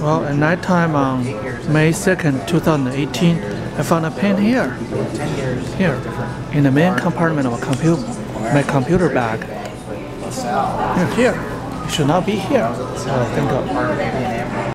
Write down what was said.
Well, at night time on May 2nd, 2018, I found a pen here. Here, in the main compartment of my computer bag. Here. It should not be here. So I think